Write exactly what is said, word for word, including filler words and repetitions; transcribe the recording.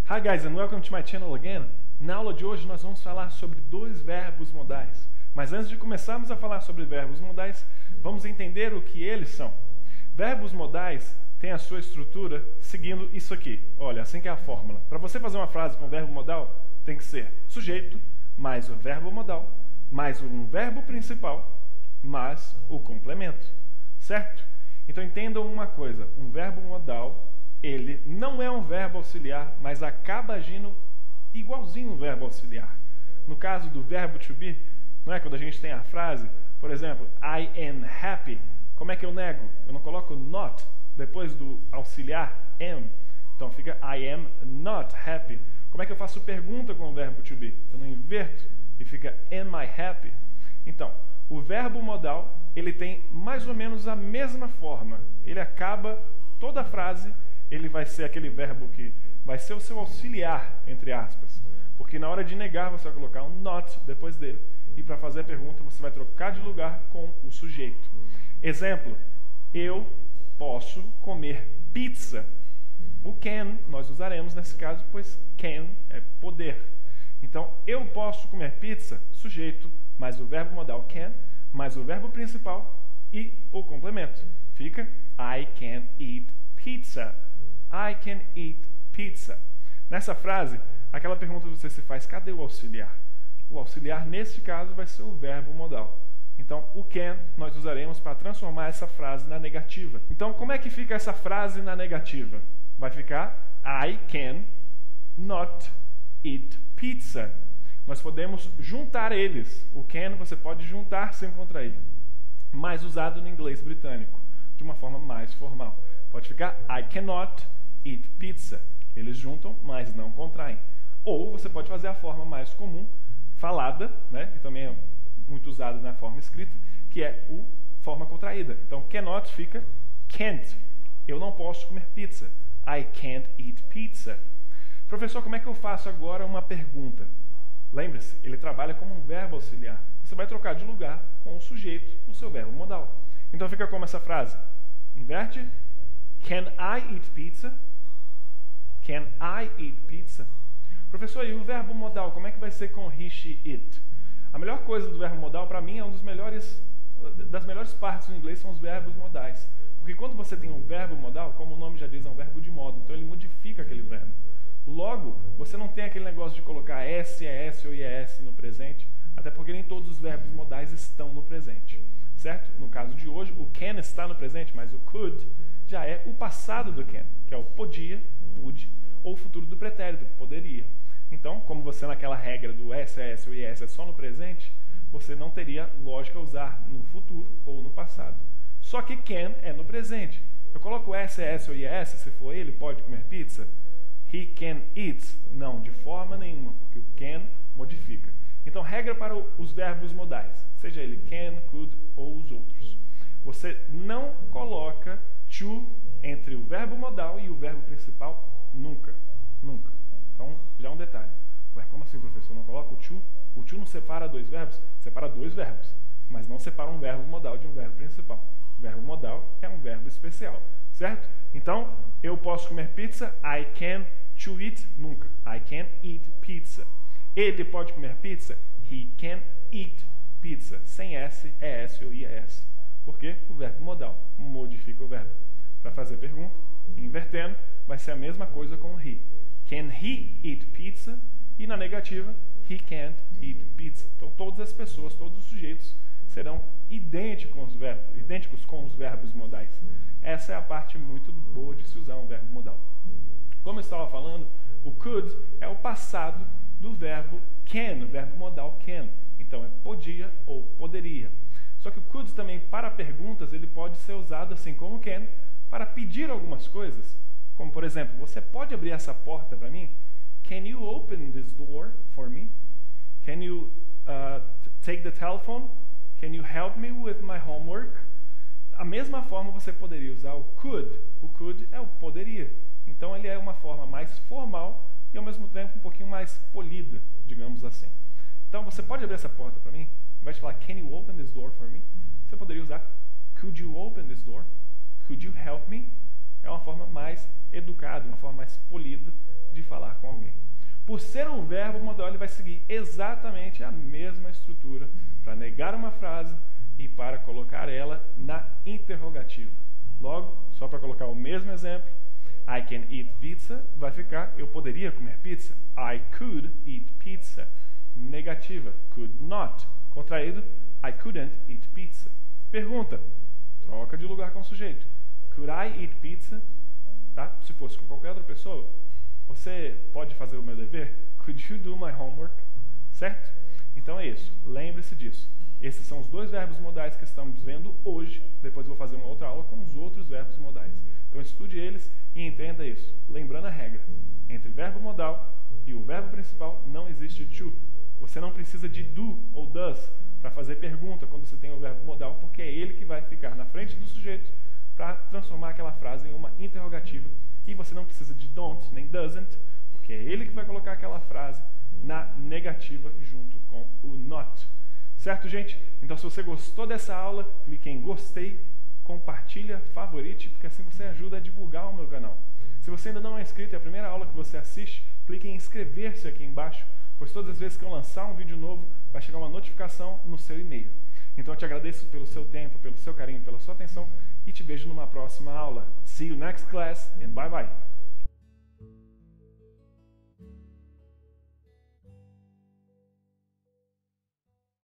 Hi guys and welcome to my channel again. Na aula de hoje nós vamos falar sobre dois verbos modais. Mas antes de começarmos a falar sobre verbos modais, vamos entender o que eles são. Verbos modais têm a sua estrutura seguindo isso aqui. Olha, assim que é a fórmula. Para você fazer uma frase com verbo modal, tem que ser sujeito, mais o verbo modal, mais um verbo principal, mais o complemento. Certo? Então entendam uma coisa, um verbo modal, ele não é um verbo auxiliar, mas acaba agindo igualzinho um verbo auxiliar. No caso do verbo to be, não é? Quando a gente tem a frase, por exemplo, I am happy, como é que eu nego? Eu não coloco not depois do auxiliar am, então fica I am not happy. Como é que eu faço pergunta com o verbo to be? Eu não inverto e fica am I happy? Então, o verbo modal, ele tem mais ou menos a mesma forma. Ele acaba toda a frase, ele vai ser aquele verbo que vai ser o seu auxiliar, entre aspas. Porque na hora de negar, você vai colocar um not depois dele. E para fazer a pergunta, você vai trocar de lugar com o sujeito. Exemplo, eu posso comer pizza. O can nós usaremos nesse caso, pois can é poder. Então, eu posso comer pizza, sujeito, mais o verbo modal can, mais o verbo principal e o complemento. Fica I can eat pizza. I can eat pizza. Nessa frase, aquela pergunta que você se faz, cadê o auxiliar? O auxiliar, nesse caso, vai ser o verbo modal. Então, o can nós usaremos para transformar essa frase na negativa. Então, como é que fica essa frase na negativa? Vai ficar I can not eat pizza. Nós podemos juntar eles. O can você pode juntar sem contrair. Mais usado no inglês britânico, de uma forma mais formal. Pode ficar I cannot eat pizza. Eles juntam, mas não contraem. Ou você pode fazer a forma mais comum, falada, né? E também é muito usada na forma escrita, que é o forma contraída. Então, cannot fica can't. Eu não posso comer pizza. I can't eat pizza. Professor, como é que eu faço agora uma pergunta? Lembre-se, ele trabalha como um verbo auxiliar. Você vai trocar de lugar com o sujeito, o seu verbo modal. Então fica como essa frase. Inverte. Can I eat pizza? Can I eat pizza? Professor, e o verbo modal, como é que vai ser com he, she, it? A melhor coisa do verbo modal, para mim, é um dos melhores, das melhores partes do inglês são os verbos modais. Porque quando você tem um verbo modal, como o nome já diz, é um verbo de modo. Então ele modifica aquele verbo. Logo, você não tem aquele negócio de colocar S, ES ou I E S no presente, até porque nem todos os verbos modais estão no presente. Certo? No caso de hoje, o can está no presente, mas o could já é o passado do can, que é o podia, would, ou o futuro do pretérito, poderia. Então, como você naquela regra do S, ES ou I E S é só no presente, você não teria lógica usar no futuro ou no passado. Só que can é no presente. Eu coloco S, ES ou I E S, se for ele, pode comer pizza? He can eat. Não, de forma nenhuma, porque o can modifica. Então, regra para os verbos modais, seja ele can, could ou os outros. Você não coloca to entre o verbo modal e o verbo principal nunca. Nunca. Então, já um detalhe. Ué, como assim, professor? Não coloca o to? O to não separa dois verbos? Separa dois verbos, mas não separa um verbo modal de um verbo principal. O verbo modal é um verbo especial, certo? Então, eu posso comer pizza, I can to eat, nunca. I can eat pizza. Ele pode comer pizza, he can eat pizza, sem S, ES ou I E S. Porque o verbo modal modifica o verbo. Para fazer pergunta, invertendo, vai ser a mesma coisa com he. Can he eat pizza? E na negativa, he can't eat pizza. Então todas as pessoas, todos os sujeitos serão idênticos com os verbos, idênticos com os verbos modais. Essa é a parte muito boa de se usar um verbo modal. Como eu estava falando, o could é o passado do verbo can, o verbo modal can. Então é podia ou poderia. Só que o could também, para perguntas, ele pode ser usado assim como can, para pedir algumas coisas. Como, por exemplo, você pode abrir essa porta para mim? Can you open this door for me? Can you uh, take the telephone? Can you help me with my homework? A mesma forma você poderia usar o could. O could é o poderia. Então ele é uma forma mais formal e ao mesmo tempo um pouquinho mais polida, digamos assim. Então você pode abrir essa porta para mim? Ao invés de falar can you open this door for me? Você poderia usar could you open this door? Could you help me? É uma forma mais educada, uma forma mais polida de falar com alguém. Por ser um verbo modal, ele vai seguir exatamente a mesma estrutura para negar uma frase e para colocar ela na interrogativa. Logo, só para colocar o mesmo exemplo, I can eat pizza vai ficar eu poderia comer pizza. I could eat pizza. Negativa, could not. Contraído, I couldn't eat pizza. Pergunta, troca de lugar com o sujeito. Could I eat pizza? Tá? Se fosse com qualquer outra pessoa, você pode fazer o meu dever? Could you do my homework? Certo? Então é isso. Lembre-se disso. Esses são os dois verbos modais que estamos vendo hoje. Depois eu vou fazer uma outra aula com os outros verbos modais. Então estude eles e entenda isso. Lembrando a regra. Entre verbo modal e o verbo principal não existe to. Você não precisa de do ou does para fazer pergunta quando você tem o verbo modal, porque é ele que vai ficar na frente do sujeito para transformar aquela frase em uma interrogativa. E você não precisa de don't nem doesn't, porque é ele que vai colocar aquela frase na negativa junto com o not. Certo, gente? Então, se você gostou dessa aula, clique em gostei, compartilha, favorite, porque assim você ajuda a divulgar o meu canal. Se você ainda não é inscrito, é a primeira aula que você assiste, clique em inscrever-se aqui embaixo, pois todas as vezes que eu lançar um vídeo novo, vai chegar uma notificação no seu e-mail. Então eu te agradeço pelo seu tempo, pelo seu carinho, pela sua atenção e te vejo numa próxima aula. See you next class and bye bye!